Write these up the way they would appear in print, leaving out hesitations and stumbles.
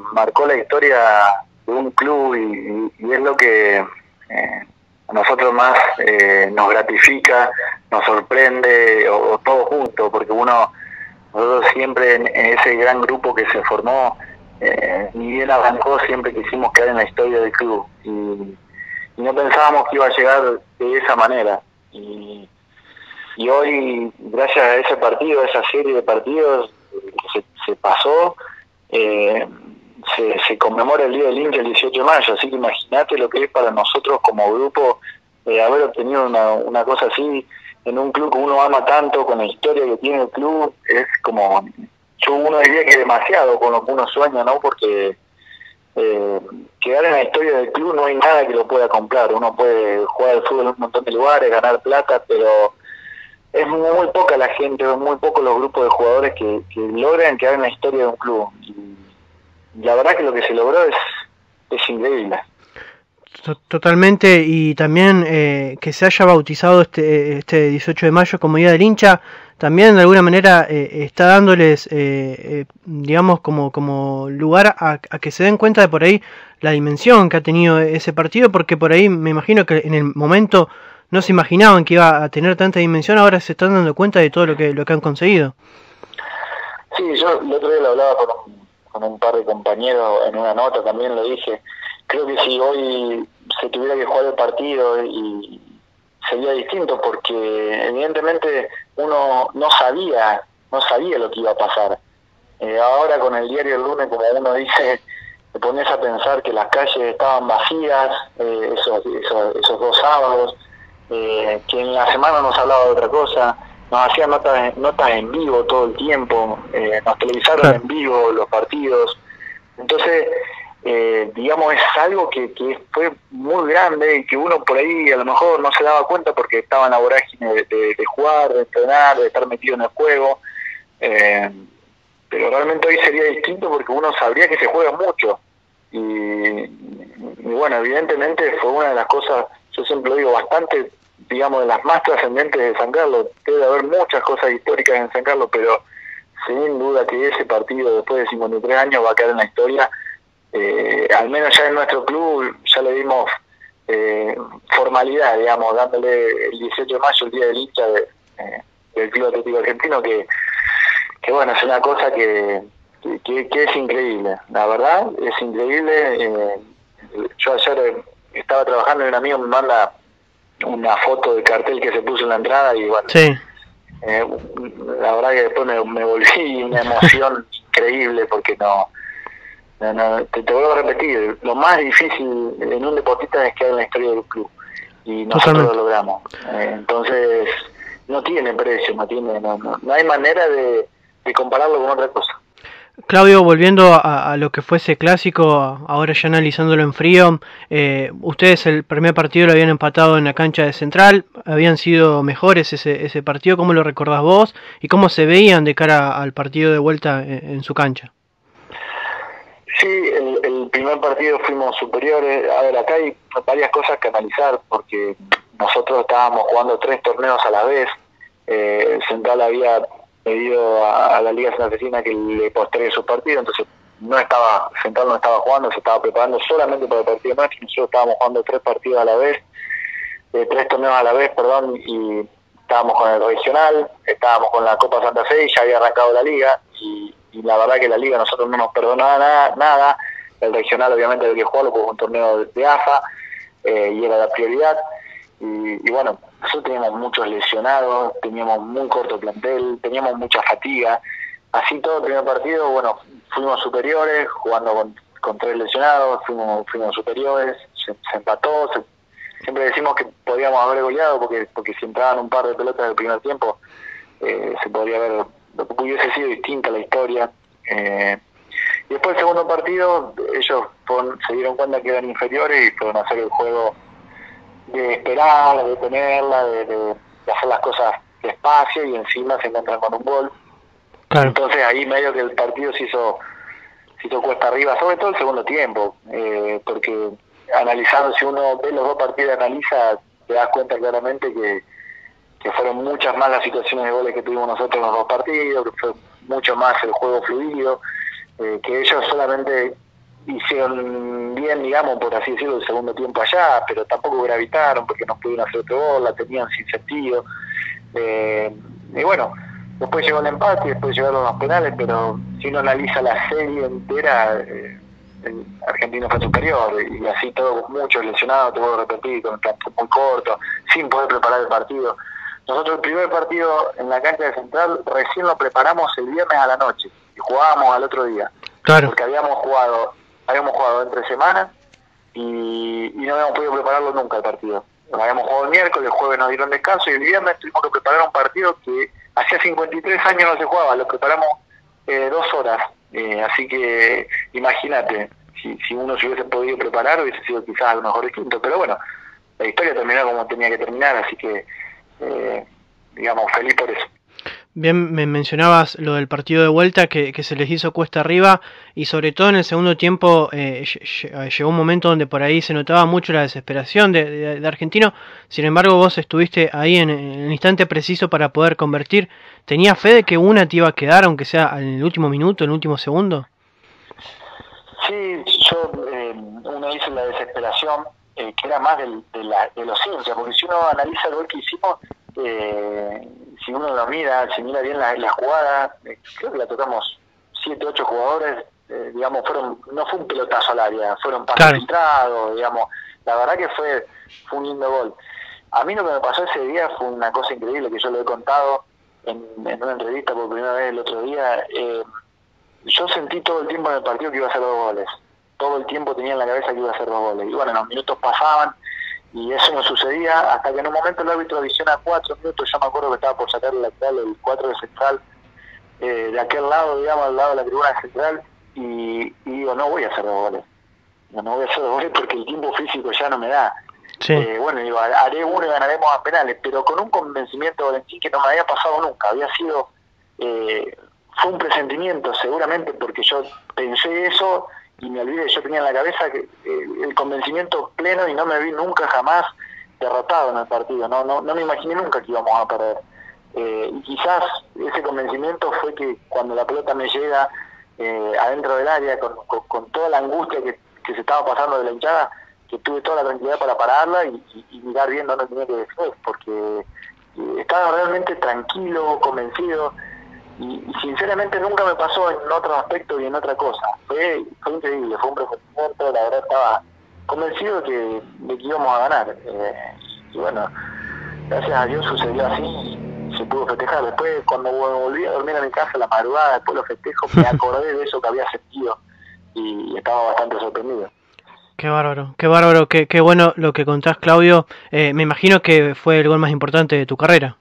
marcó la historia de un club y es lo que a nosotros más nos gratifica, nos sorprende, o todo junto, porque nosotros siempre en ese gran grupo que se formó, ni bien arrancó, siempre quisimos quedar en la historia del club y no pensábamos que iba a llegar de esa manera y hoy, gracias a ese partido, a esa serie de partidos que se pasó, se conmemora el Día del Hincha el 18 de mayo, así que imagínate lo que es para nosotros como grupo haber obtenido una cosa así en un club que uno ama tanto, con la historia que tiene el club. Es como, uno diría que es demasiado con lo que uno sueña, ¿no? Porque quedar en la historia del club no hay nada que lo pueda comprar. Uno puede jugar al fútbol en un montón de lugares, ganar plata, pero es muy poca la gente, muy pocos los grupos de jugadores que logran quedar en la historia de un club. Y la verdad que lo que se logró es increíble. Totalmente, y también que se haya bautizado este 18 de mayo como Día del Hincha, también de alguna manera está dándoles, digamos, como lugar a que se den cuenta de por ahí la dimensión que ha tenido ese partido, porque por ahí me imagino que en el momento no se imaginaban que iba a tener tanta dimensión, ahora se están dando cuenta de todo lo que han conseguido. Sí, yo el otro día lo hablaba con un par de compañeros en una nota, también lo dije. Creo que si hoy se tuviera que jugar el partido y sería distinto, porque evidentemente uno no sabía lo que iba a pasar. Ahora con el diario El Lunes, como uno dice, te pones a pensar que las calles estaban vacías esos 2 sábados, que en la semana nos hablaba de otra cosa, nos hacían notas en vivo todo el tiempo, nos televisaron claro, en vivo los partidos. Entonces, digamos, es algo que fue muy grande y que uno por ahí a lo mejor no se daba cuenta porque estaba en la vorágine de jugar, de entrenar, de estar metido en el juego, pero realmente hoy sería distinto porque uno sabría que se juega mucho y bueno, evidentemente fue una de las cosas, yo siempre lo digo, bastante, digamos, de las más trascendentes de San Carlos. Debe haber muchas cosas históricas en San Carlos, pero sin duda que ese partido después de 53 años va a quedar en la historia. Al menos ya en nuestro club ya le dimos formalidad, digamos, dándole el 18 de mayo el Día del Hincha del Club Atlético Argentino, que bueno, es una cosa que es increíble, la verdad, es increíble. Yo ayer estaba trabajando y un amigo me manda una foto del cartel que se puso en la entrada y bueno, sí. La verdad que después me volví una emoción increíble porque te vuelvo a repetir, lo más difícil en un deportista es quedar en la historia del club y nosotros totalmente lo logramos. Entonces no tiene precio, no hay manera de compararlo con otra cosa. Claudio, volviendo a lo que fue ese clásico, ahora ya analizándolo en frío, ustedes el primer partido lo habían empatado en la cancha de Central, habían sido mejores ese partido. ¿Cómo lo recordás vos y cómo se veían de cara al partido de vuelta en su cancha? Sí, el primer partido fuimos superiores. A ver, acá hay varias cosas que analizar porque nosotros estábamos jugando 3 torneos a la vez. Central había pedido a la Liga Santafesina que le postergue su partido, entonces Central no estaba jugando, se estaba preparando solamente para el partido nuestro. Nosotros estábamos jugando 3 partidos a la vez, 3 torneos a la vez, perdón, y estábamos con el regional, estábamos con la Copa Santa Fe y ya había arrancado la Liga y la verdad que la Liga a nosotros no nos perdonaba nada. El regional obviamente había que jugarlo porque es un torneo de AFA y era la prioridad. Y bueno, nosotros teníamos muchos lesionados, teníamos muy corto plantel, teníamos mucha fatiga. Así todo el primer partido, bueno, fuimos superiores, jugando con 3 lesionados, fuimos superiores, se empató. Siempre decimos que podíamos haber goleado porque si entraban un par de pelotas del primer tiempo, se podría haber, hubiese sido distinta la historia. Y después del segundo partido, ellos se dieron cuenta que eran inferiores y fueron a hacer el juego de esperar, de tenerla, de hacer las cosas despacio y encima se encuentran con un gol. Claro. Entonces ahí medio que el partido se hizo cuesta arriba, sobre todo el segundo tiempo, porque analizando, si uno ve los 2 partidos y analiza, te das cuenta claramente que fueron muchas más las situaciones de goles que tuvimos nosotros en los 2 partidos, que fue mucho más el juego fluido, que ellos solamente hicieron bien, digamos, por así decirlo, el segundo tiempo allá, pero tampoco gravitaron porque no pudieron hacer otro gol, la tenían sin sentido. Y bueno, después llegó el empate, después llegaron los penales, pero si uno analiza la serie entera, el argentino fue superior, y así todo, con muchos lesionados, te vuelvo a repetir, con el campo muy corto, sin poder preparar el partido. Nosotros el primer partido en la cancha de Central recién lo preparamos el viernes a la noche y jugábamos al otro día. Claro. Porque habíamos jugado entre semanas y no habíamos podido prepararlo nunca el partido. Habíamos jugado el miércoles, el jueves nos dieron descanso y el viernes tuvimos que preparar un partido que hacía 53 años no se jugaba, lo preparamos 2 horas. Así que imagínate, si uno se hubiese podido preparar hubiese sido quizás a lo mejor distinto, pero bueno, la historia terminó como tenía que terminar, así que digamos, feliz por eso. Bien, me mencionabas lo del partido de vuelta que se les hizo cuesta arriba y sobre todo en el segundo tiempo llegó un momento donde por ahí se notaba mucho la desesperación de Argentino. Sin embargo, vos estuviste ahí en el instante preciso para poder convertir. ¿Tenías fe de que una te iba a quedar, aunque sea en el último minuto, en el último segundo? Sí, yo uno dice la desesperación, que era más de los hinchas, porque si uno analiza el gol que hicimos, si uno lo mira, si mira bien la jugada, creo que la tocamos 7, 8 jugadores, digamos, no fue un pelotazo al área, fueron pases filtrados, digamos, la verdad que fue un lindo gol. A mí lo que me pasó ese día fue una cosa increíble que yo lo he contado en una entrevista por primera vez el otro día. Yo sentí todo el tiempo en el partido que iba a hacer 2 goles, todo el tiempo tenía en la cabeza que iba a hacer 2 goles, y bueno, los minutos pasaban, y eso no sucedía hasta que en un momento el árbitro adiciona 4 minutos. Yo me acuerdo que estaba por sacar el lateral, el 4 de Central, de aquel lado, digamos, al lado de la tribuna de Central, y digo, no voy a hacer 2 goles. No voy a hacer 2 goles porque el tiempo físico ya no me da. Sí. Bueno, digo, haré uno y ganaremos a penales, pero con un convencimiento de Valentín que no me había pasado nunca. Había sido, fue un presentimiento seguramente, porque yo pensé eso y me olvidé, yo tenía en la cabeza que el convencimiento pleno y no me vi nunca jamás derrotado en el partido, no me imaginé nunca que íbamos a perder, y quizás ese convencimiento fue que cuando la pelota me llega adentro del área con toda la angustia que se estaba pasando de la hinchada, que tuve toda la tranquilidad para pararla y mirar bien dónde tenía que defender, porque estaba realmente tranquilo, convencido. Y sinceramente nunca me pasó en otro aspecto y en otra cosa. Fue increíble, fue un presentimiento, la verdad estaba convencido de que íbamos a ganar. Y bueno, gracias a Dios sucedió así y se pudo festejar. Después, cuando volví a dormir a mi casa a la madrugada, después los festejos, me acordé de eso que había sentido y estaba bastante sorprendido. Qué bárbaro, qué bueno lo que contás, Claudio. Me imagino que fue el gol más importante de tu carrera.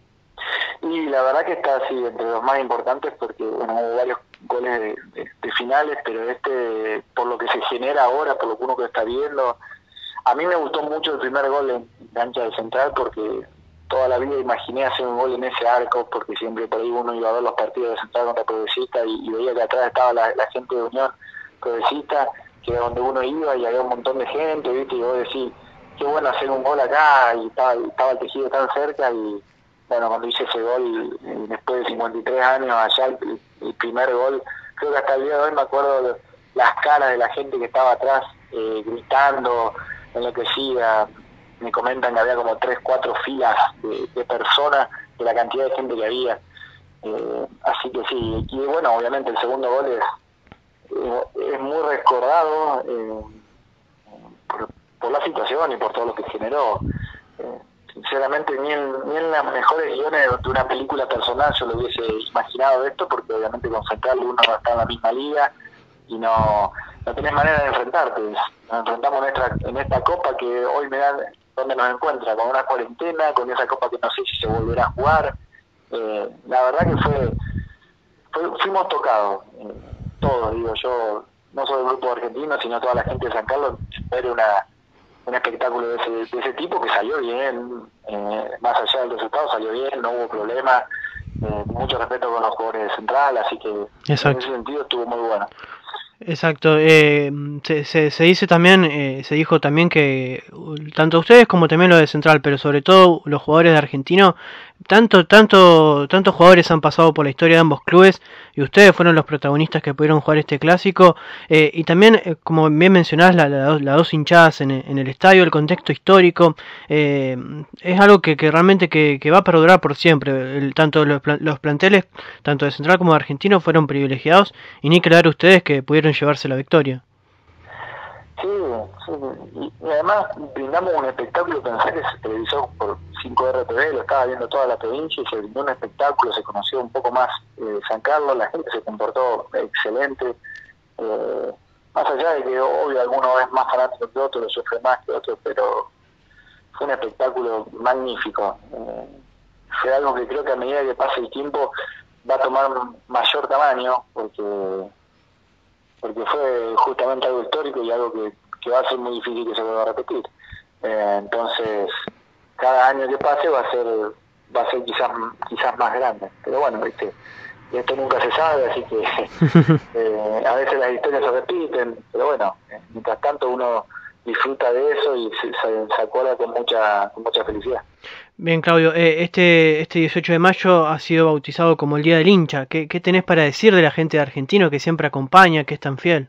Y la verdad que está así entre los más importantes porque bueno, hubo varios goles de finales, pero por lo que se genera ahora, por lo que uno que está viendo, a mí me gustó mucho el primer gol en cancha de Central porque toda la vida imaginé hacer un gol en ese arco, porque siempre por ahí uno iba a ver los partidos de Central contra Progresista y veía que atrás estaba la gente de Unión Progresista, que era donde uno iba y había un montón de gente, ¿viste? Y vos decís, qué bueno hacer un gol acá, y estaba el tejido tan cerca, y bueno, cuando hice ese gol, después de 53 años, allá el primer gol, creo que hasta el día de hoy me acuerdo de las caras de la gente que estaba atrás, gritando, enloquecida. Me comentan que había como 3, 4 filas de personas, de la cantidad de gente que había. Así que sí, y bueno, obviamente el segundo gol es muy recordado por la situación y por todo lo que generó. Sinceramente ni en las mejores guiones de una película personal yo lo hubiese imaginado esto, porque obviamente con Central uno no está en la misma liga y no tenés manera de enfrentarte. Nos enfrentamos en esta copa que hoy me da donde nos encuentra, con una cuarentena, con esa copa que no sé si se volverá a jugar. La verdad que fuimos tocados, todos, digo yo, no solo el grupo argentino, sino toda la gente de San Carlos, ver un espectáculo de ese tipo que salió bien, más allá del resultado salió bien, no hubo problema, mucho respeto con los jugadores de Central, así que exacto. En ese sentido estuvo muy bueno. Exacto. Se dice también, se dijo también que tanto ustedes como también lo de Central, pero sobre todo los jugadores de Argentino, tantos jugadores han pasado por la historia de ambos clubes y ustedes fueron los protagonistas que pudieron jugar este clásico. Y también, como bien mencionás, las dos hinchadas en el estadio, el contexto histórico, es algo que realmente que va a perdurar por siempre. Tanto los planteles, tanto de Central como de Argentino, fueron privilegiados y ni que hablar ustedes que pudieron llevarse la victoria. Sí, sí, y además brindamos un espectáculo, pensé que se televisó por 5 RTV, lo estaba viendo toda la provincia y se brindó un espectáculo, se conoció un poco más San Carlos, la gente se comportó excelente, eh, más allá de que obvio alguno es más fanático que otro, lo sufre más que otro, pero fue un espectáculo magnífico. Fue algo que creo que a medida que pase el tiempo va a tomar mayor tamaño, porque fue justamente algo histórico y algo que va a ser muy difícil que se vuelva a repetir. Entonces, cada año que pase va a ser quizás más grande. Pero bueno, viste, esto nunca se sabe, así que a veces las historias se repiten, pero bueno, mientras tanto uno disfruta de eso y se acuerda con mucha felicidad. Bien, Claudio, este 18 de mayo ha sido bautizado como el Día del Hincha. ¿Qué tenés para decir de la gente de Argentino que siempre acompaña, que es tan fiel?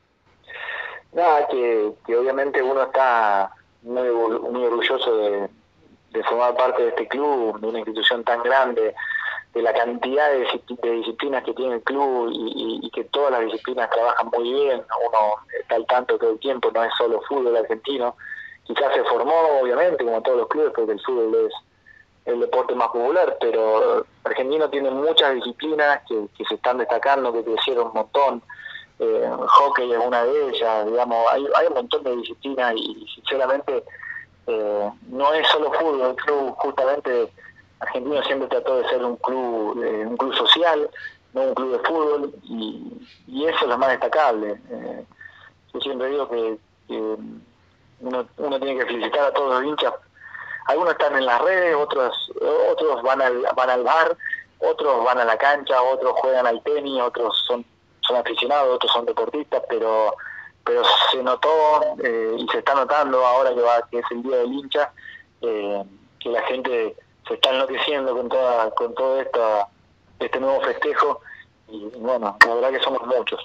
Nada, que obviamente uno está muy orgulloso de formar parte de este club, de una institución tan grande, de la cantidad de disciplinas que tiene el club y que todas las disciplinas trabajan muy bien, uno está al tanto todo el tiempo, no es solo fútbol argentino, quizás se formó obviamente como todos los clubes porque el fútbol es el deporte más popular, pero Argentino tiene muchas disciplinas que se están destacando, que crecieron un montón, hockey es una de ellas, digamos, hay un montón de disciplinas y sinceramente no es solo fútbol, el club justamente Argentino siempre trató de ser un club social, no un club de fútbol y eso es lo más destacable. Yo siempre digo que uno tiene que felicitar a todos los hinchas. Algunos están en las redes, otros van al bar, otros van a la cancha, otros juegan al tenis, otros son aficionados, otros son deportistas, pero se notó y se está notando ahora que es el día del hincha, que la gente se está enloqueciendo con todo este nuevo festejo y bueno, la verdad que somos muchos.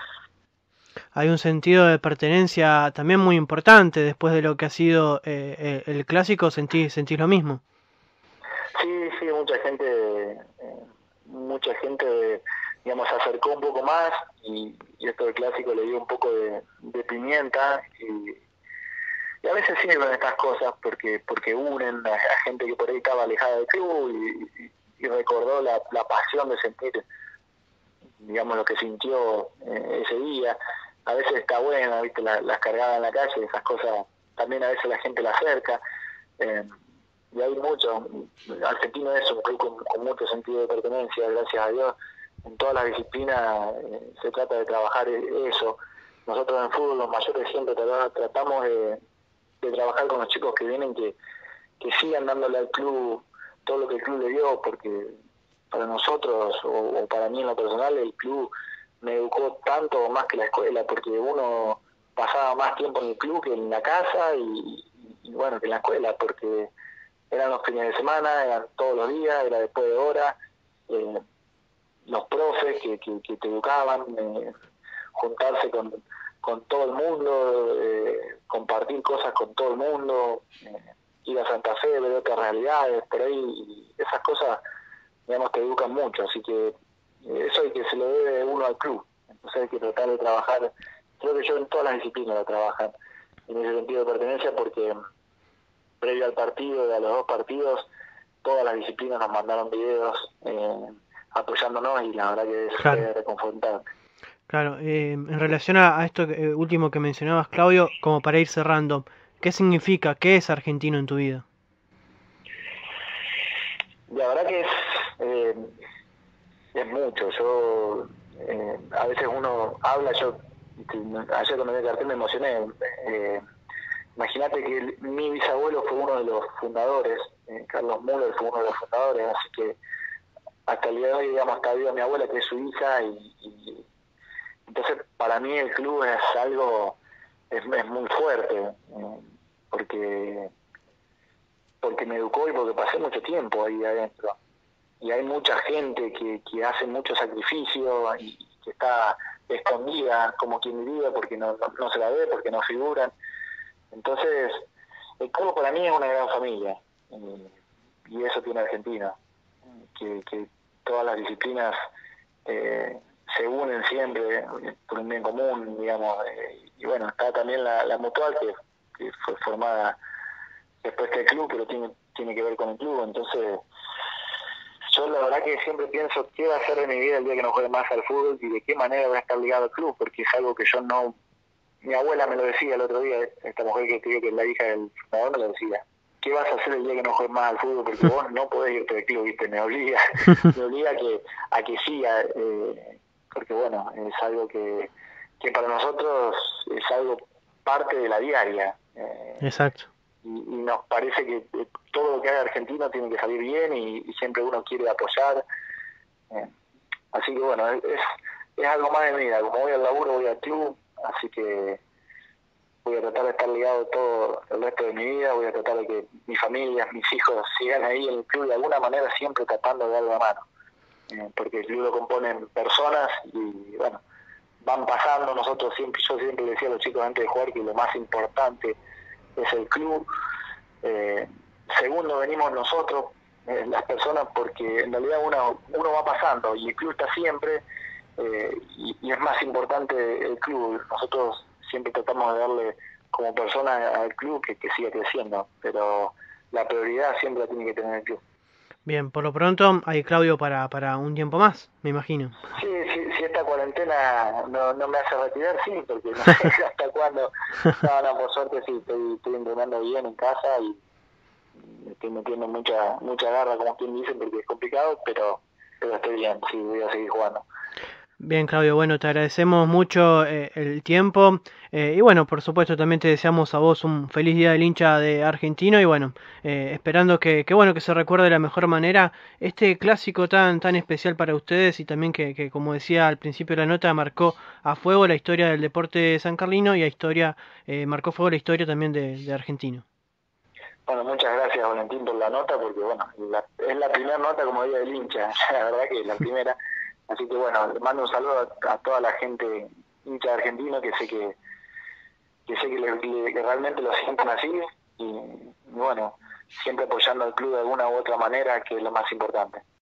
Hay un sentido de pertenencia también muy importante después de lo que ha sido el clásico. ¿Sentís lo mismo? Sí, sí, mucha gente, digamos, se acercó un poco más y esto del clásico le dio un poco de pimienta y a veces sirven estas cosas porque unen a gente que por ahí estaba alejada del club y recordó la pasión de sentir, digamos, lo que sintió ese día. A veces está buena, viste, las cargadas en la calle, esas cosas, también a veces la gente la acerca. Eh, y hay mucho. Argentino es un club con mucho sentido de pertenencia, gracias a Dios. En todas las disciplinas se trata de trabajar eso. Nosotros en fútbol, los mayores, siempre tratamos de trabajar con los chicos que vienen, que sigan dándole al club todo lo que el club le dio, porque para nosotros, o para mí en lo personal, el club me educó tanto más que la escuela, porque uno pasaba más tiempo en el club que en la casa y bueno, que en la escuela, porque eran los fines de semana, eran todos los días, era después de hora, los profes que te educaban, juntarse con todo el mundo, compartir cosas con todo el mundo, ir a Santa Fe, ver otras realidades, por ahí, y esas cosas, digamos, te educan mucho, así que eso es que se lo debe uno al club, entonces hay que tratar de trabajar, creo que yo en todas las disciplinas lo trabajan, en ese sentido de pertenencia, porque previo al partido, a los dos partidos, todas las disciplinas nos mandaron videos apoyándonos y la verdad que es reconfortante. Claro, en relación a esto último que mencionabas, Claudio, como para ir cerrando, ¿qué significa, qué es argentino en tu vida? La verdad que eh, es mucho. Yo a veces uno habla, ayer cuando vi el cartel me emocioné. Imagínate que mi bisabuelo fue uno de los fundadores, Carlos Müller fue uno de los fundadores, así que hasta el día de hoy, digamos, está viva mi abuela, que es su hija, y Entonces, para mí el club es algo, es muy fuerte, porque porque me educó y porque pasé mucho tiempo ahí adentro. Y hay mucha gente que hace mucho sacrificio y que está escondida, como quien diría, porque no se la ve, porque no figuran. Entonces, el club para mí es una gran familia, y eso tiene Argentina, que todas las disciplinas se unen siempre por un bien común, digamos, y bueno, está también la mutual que fue formada después que el club, pero tiene que ver con el club. Entonces, yo la verdad que siempre pienso qué va a hacer de mi vida el día que no juegue más al fútbol y de qué manera voy a estar ligado al club, porque es algo que yo no... Mi abuela me lo decía el otro día, esta mujer que escribió que es la hija del fundador, me lo decía. ¿Qué vas a hacer el día que no juegues más al fútbol? Porque vos no podés irte del club, ¿viste? Me obliga a que siga, porque bueno, es algo que para nosotros es algo parte de la diaria. Exacto. Y nos parece que todo lo que haga Argentina tiene que salir bien y siempre uno quiere apoyar. Así que bueno, es algo más de mi vida. Como voy al laburo, voy al club, así que voy a tratar de estar ligado todo el resto de mi vida, voy a tratar de que mi familia, mis hijos sigan ahí en el club de alguna manera, siempre tratando de dar la mano. Porque el club lo componen personas y bueno, van pasando. Nosotros siempre, yo siempre le decía a los chicos antes de jugar que lo más importante es el club. Segundo venimos nosotros, las personas, porque en realidad uno va pasando y el club está siempre, y es más importante el club. Nosotros siempre tratamos de darle como persona al club que siga creciendo, pero la prioridad siempre la tiene que tener el club. Bien, por lo pronto hay Claudio para un tiempo más, me imagino. Sí, si esta cuarentena no me hace retirar, sí, porque no sé hasta cuándo. No, por suerte sí, estoy entrenando bien en casa y estoy metiendo mucha garra, como quien dice, porque es complicado, pero estoy bien, sí, voy a seguir jugando. Bien, Claudio, bueno, te agradecemos mucho el tiempo y bueno, por supuesto también te deseamos a vos un feliz día del hincha de argentino y bueno, esperando que bueno que se recuerde de la mejor manera este clásico tan especial para ustedes y también que como decía al principio de la nota marcó a fuego la historia del deporte sancarlino y marcó fuego la historia también de Argentino. Bueno, muchas gracias, Valentín, por la nota, porque bueno, es la primera nota como día del hincha, la verdad que es la primera. Así que bueno, le mando un saludo a toda la gente hincha de argentino, que sé que realmente lo sienten así, y bueno, siempre apoyando al club de alguna u otra manera, que es lo más importante.